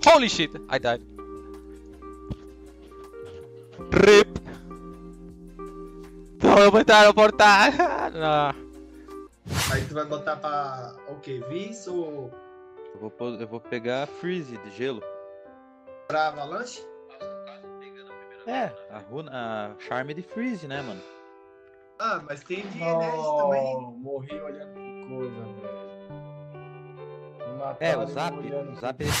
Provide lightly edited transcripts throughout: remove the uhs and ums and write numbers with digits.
Holy shit, I died. RIP. Não, eu vou entrar no portal. Não. Aí tu vai botar pra o que? Vis ou Eu vou pegar Freeze de gelo. pra Avalanche? É, a Charme de Freeze, né, mano? Ah, mas tem de Enes também. Morri olhando que coisa, velho. Me É, mataram o Zap. olhando O Zap que-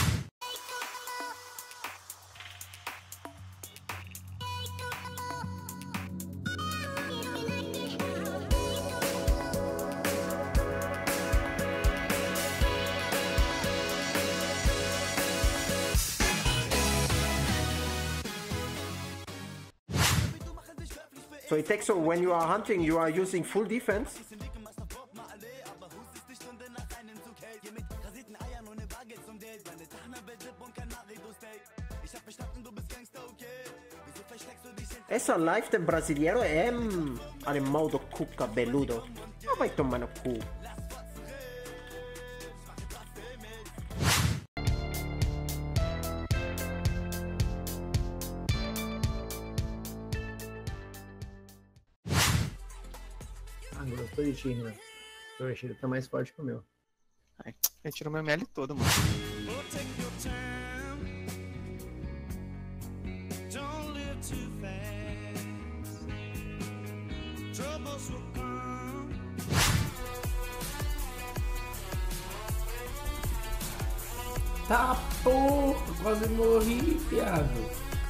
So it takes, so when you are hunting, you are using full defense. Essa live del brasileiro é animal do cu cabeludo. Não vai tomar no cu. Ah, gostou de ti, né? Seu vestido tá mais forte que o meu. Ai, eu tiro meu ML todo, mano. Tá, porra! Quase morri, viado.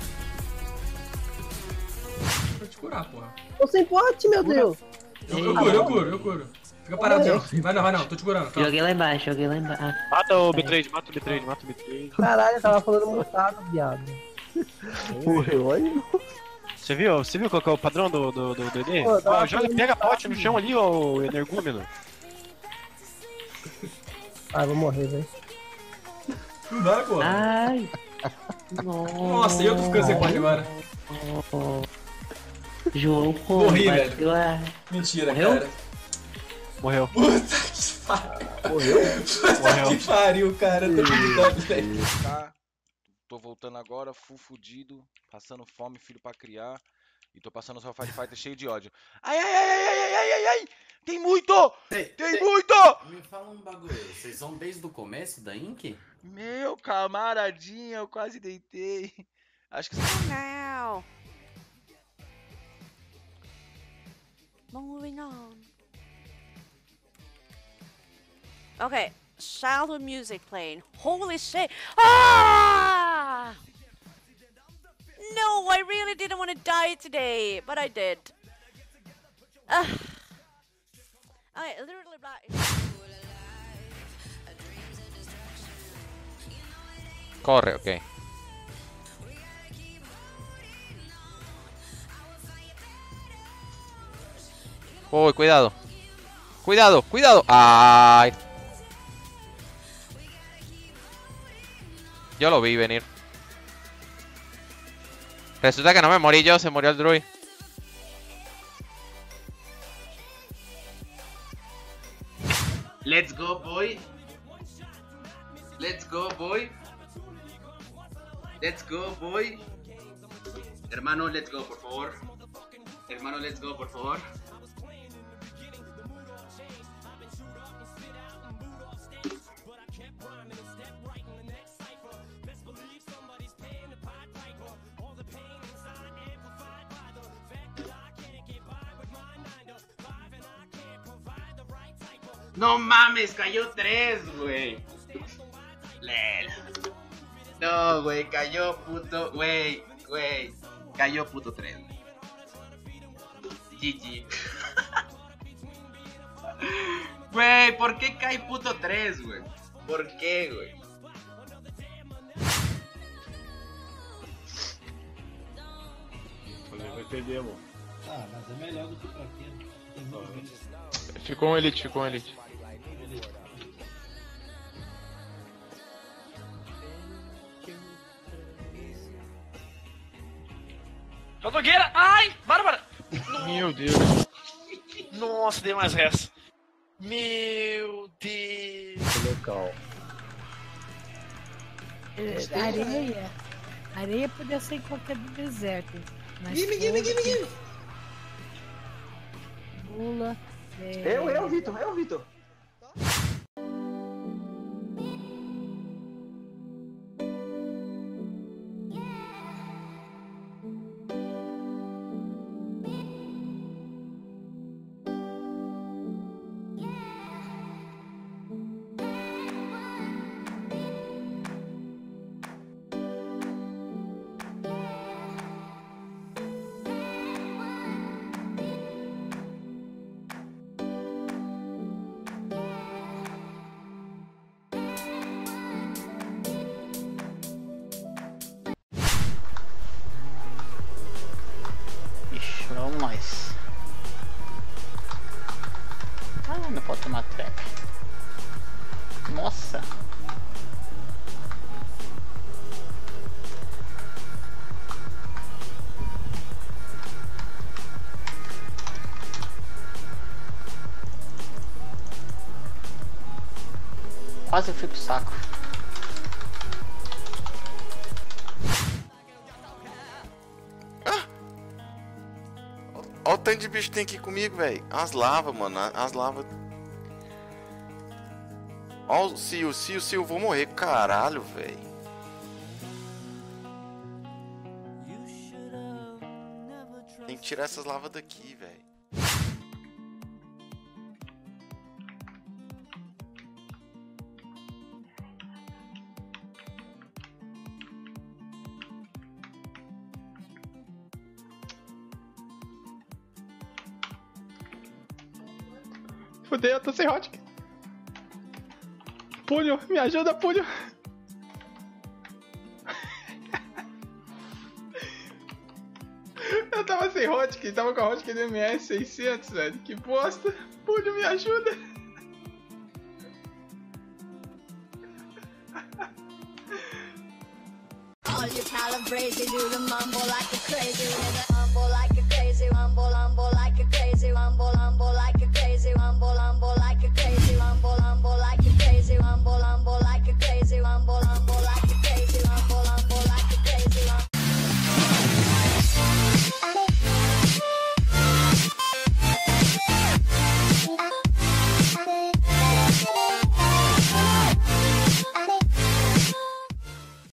Vou te curar, porra. Tô sem pote, meu Deus. Eu curo. Fica parado, não. Vai não, tô te curando. Calma. Joguei lá embaixo. Mata o B3, mata o B3. Caralho, eu tava falando mutado, viado. Morreu aí? Você viu qual que é o padrão do DD? Pô, tava Pega pote no chão ali, ô energúmeno. Ah, vou morrer, velho. Não dá, porra. Ai. Nossa, eu tô ficando sem pote agora. João, pô. Morri, bateu velho. a- Mentira, Morreu? cara. Morreu. Puta que pariu. Puta que pariu, cara. Eu tô duvidando, velho. Tá? Tô voltando agora, full fudido, passando fome, filho pra criar. E tô passando os Hellfire Fighter cheio de ódio. Ai! Tem muito! Tem muito! Me fala um bagulho, vocês são desde o começo da Inc? Meu camaradinha, eu quase deitei. Acho que Now. Moving on. Okay, childhood music playing. Holy shit! Ah! No, I really didn't want to die today, but I did. I literally Corre, ok. Uy, cuidado. Cuidado. Ay. Yo lo vi venir. Resulta que no me morí yo, se murió el druid. Let's go, boy. Let's go, boy. Let's go, boy. Hermano, let's go, por favor. Hermano, let's go, por favor. No mames, cayó 3, güey. No, güey, cayó puto, güey. Cayó puto 3. GG. Güey, ¿por qué cae puto 3, güey? ¿Por qué, güey? Perdemos. Ah, mas é melhor do que pra quê? Tem muito menos. Ficou um elite. Fogueira! Ai! Bárbara! Meu Deus. Nossa, dei mais essa. Meu Deus. Local. Areia. Areia podia ser em qualquer deserto. Mas Gimme. Mula. Eu, Vitor. Vamos nós. Ah, não pode tomar trap. Nossa. Quase eu fui pro saco. Olha o tanto de bicho que tem aqui comigo, velho. As lavas, mano. As lavas. Olha o Cio, vou morrer. Caralho, velho. Tem que tirar essas lavas daqui, velho. Fudeu, eu tô sem hotkey. Punho, me ajuda, Punho. Eu tava sem hotkey, tava com a hotkey do MS 600, velho. Que bosta. Punho, me ajuda. All you calabrese do the mumble like a crazy, mumble like a crazy, mumble like a crazy, mumble like a crazy, mumble like a crazy, mumble like